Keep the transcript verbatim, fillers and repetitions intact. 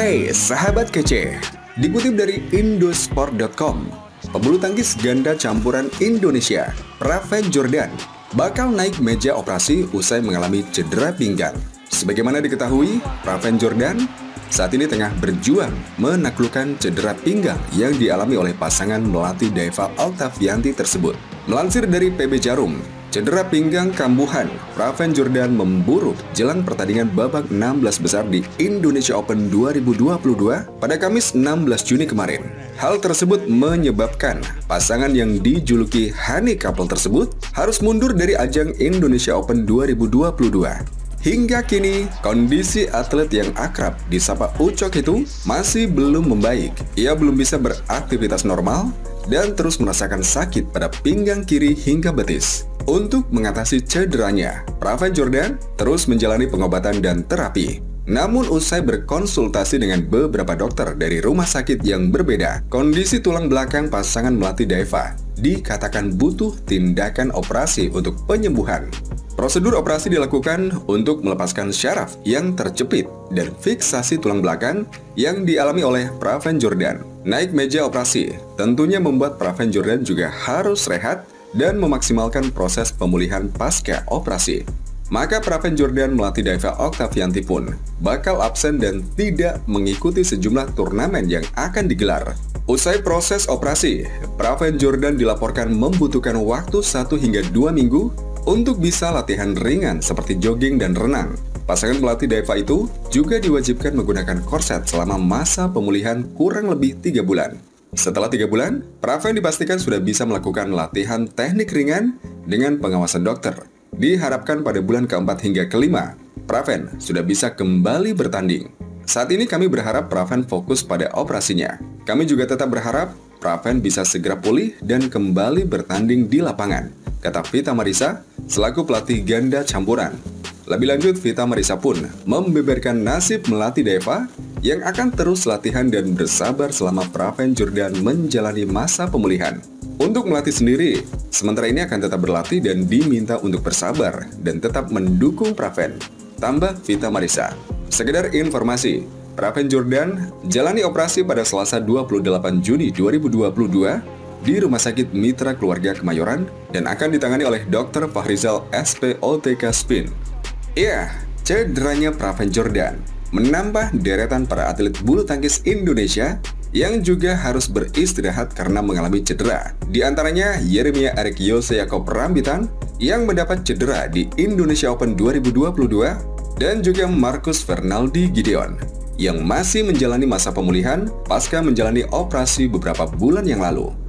Hai sahabat kece, dikutip dari indosport dot com, pebulu tangkis ganda campuran Indonesia, Praven Jordan, bakal naik meja operasi usai mengalami cedera pinggang. Sebagaimana diketahui, Praven Jordan saat ini tengah berjuang menaklukkan cedera pinggang yang dialami oleh pasangan Melati Daeva Oktavianti tersebut. Melansir dari P B Jarum, cedera pinggang kambuhan Praven Jordan memburu jelang pertandingan babak enam belas besar di Indonesia Open dua ribu dua puluh dua pada Kamis enam belas Juni kemarin. Hal tersebut menyebabkan pasangan yang dijuluki Honey Couple tersebut harus mundur dari ajang Indonesia Open dua ribu dua puluh dua. Hingga kini, kondisi atlet yang akrab disapa Ucok itu masih belum membaik. Ia belum bisa beraktivitas normal dan terus merasakan sakit pada pinggang kiri hingga betis. Untuk mengatasi cederanya, Praven Jordan terus menjalani pengobatan dan terapi. Namun usai berkonsultasi dengan beberapa dokter dari rumah sakit yang berbeda, kondisi tulang belakang pasangan Melati Daeva dikatakan butuh tindakan operasi untuk penyembuhan. Prosedur operasi dilakukan untuk melepaskan syaraf yang terjepit dan fiksasi tulang belakang yang dialami oleh Praven Jordan. Naik meja operasi tentunya membuat Praven Jordan juga harus rehat dan memaksimalkan proses pemulihan pasca operasi. Maka Praven Jordan Melati Daeva Oktavianti pun bakal absen dan tidak mengikuti sejumlah turnamen yang akan digelar. Usai proses operasi, Praven Jordan dilaporkan membutuhkan waktu satu hingga dua minggu untuk bisa latihan ringan seperti jogging dan renang. Pasangan Melati Daeva itu juga diwajibkan menggunakan korset selama masa pemulihan kurang lebih tiga bulan. Setelah tiga bulan, Praven dipastikan sudah bisa melakukan latihan teknik ringan dengan pengawasan dokter. Diharapkan pada bulan keempat hingga kelima, Praven sudah bisa kembali bertanding. Saat ini kami berharap Praven fokus pada operasinya. Kami juga tetap berharap Praven bisa segera pulih dan kembali bertanding di lapangan, kata Vita Marisa selaku pelatih ganda campuran. Lebih lanjut, Vita Marisa pun membeberkan nasib Melati Daeva yang akan terus latihan dan bersabar selama Praven Jordan menjalani masa pemulihan. Untuk Melati sendiri, sementara ini akan tetap berlatih dan diminta untuk bersabar dan tetap mendukung Praven, tambah Vita Marisa. Sekedar informasi, Praven Jordan jalani operasi pada Selasa dua puluh delapan Juni dua ribu dua puluh dua di Rumah Sakit Mitra Keluarga Kemayoran dan akan ditangani oleh dokter Fahrizal S P O T K Spin. Ya, cederanya Praven Jordan menambah deretan para atlet bulu tangkis Indonesia yang juga harus beristirahat karena mengalami cedera. Di antaranya Yeremia Erik Yose Yakob Rambitan yang mendapat cedera di Indonesia Open dua ribu dua puluh dua dan juga Marcus Fernaldi Gideon yang masih menjalani masa pemulihan pasca menjalani operasi beberapa bulan yang lalu.